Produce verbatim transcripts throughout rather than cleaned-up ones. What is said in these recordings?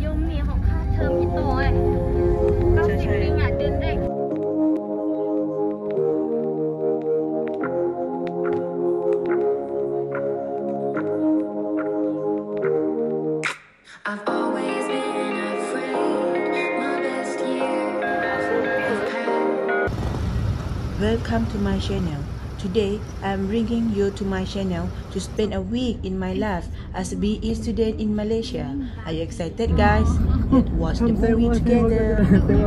มมีของค่าเทอมพี่โตยเก้าสิบลิงอ่ะเดือนแรก I've always been afraid my best years have passed. Welcome to my channel. Today, I'm bringing you to my channel to spend a week in my life as a B E student in Malaysia. Are you excited, guys? Let's watch the movie together.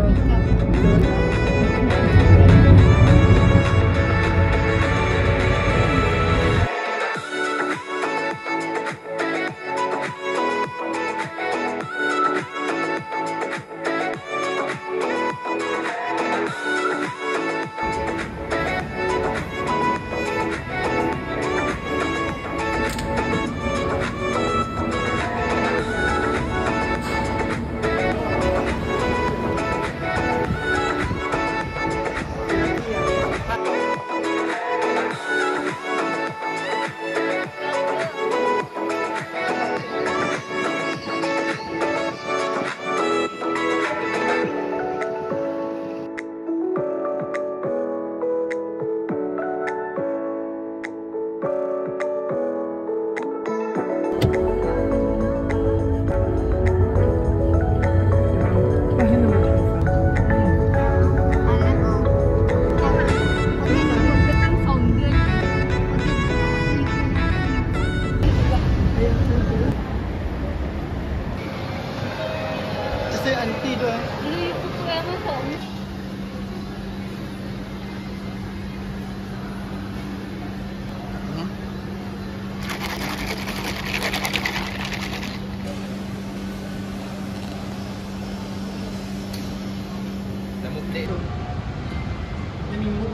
Saya anti tu eh. Beli buku yang masuk. Nama update tu. Ini minggu.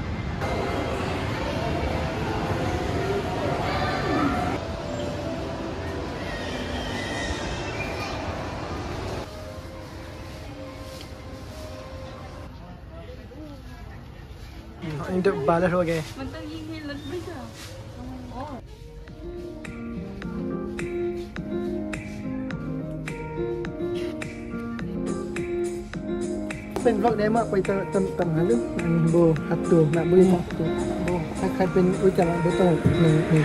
Ini untuk balas okay. Mentang gigi lebih dah. Oh. Pen vlog dia mak pai tang tang tang halu. Ni bo satu nak beli satu. Bo akan pen ucap betul ni ni.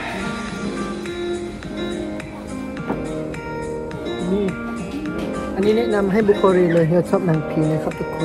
Ni. อันนี้แนะนำให้บุคคลเลยที่ชอบหนังผีนะครับทุกคน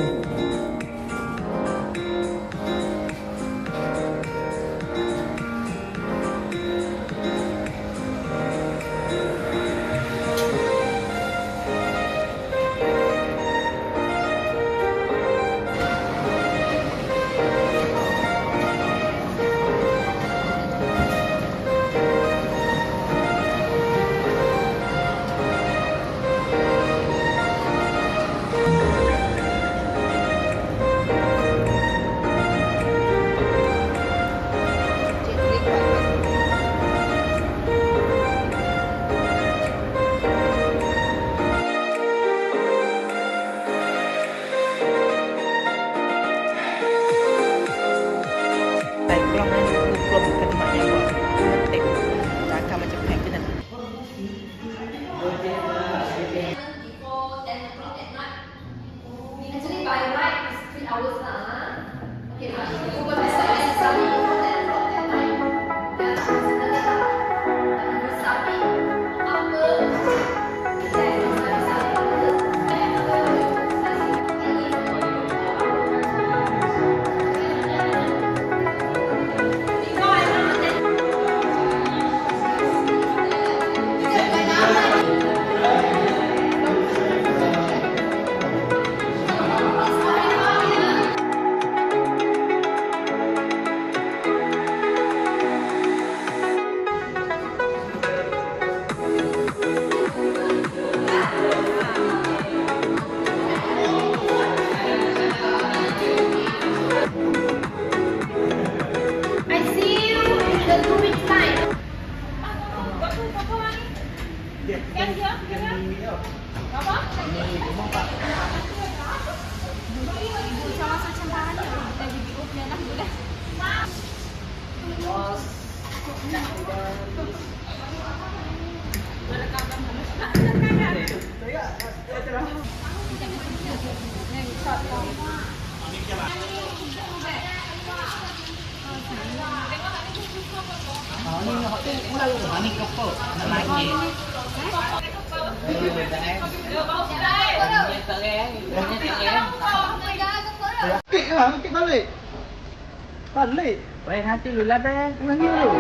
Actually, by right, it's three hours lah. Okay, but if you go to study, study from that from that time, then study lah. But if you study after, then you study study after, then after you Kita balik. Balik. Baik hati lu lah deh. Ulang dulu.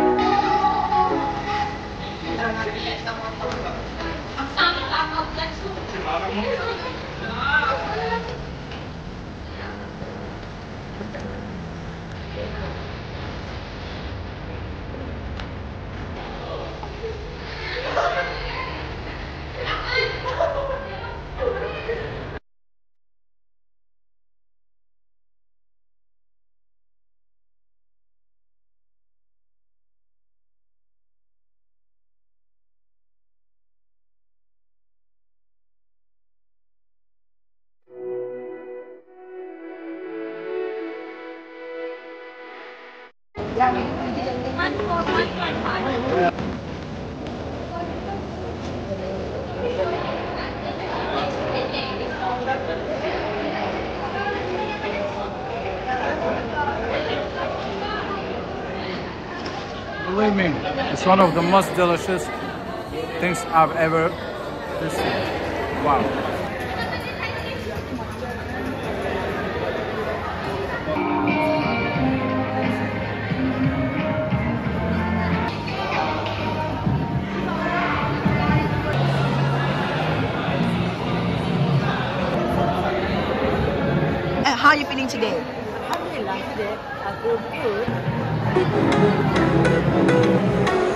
Believe me, it's one of the most delicious things I've ever tasted. Wow. How are you feeling today? Alhamdulillah today I feel good.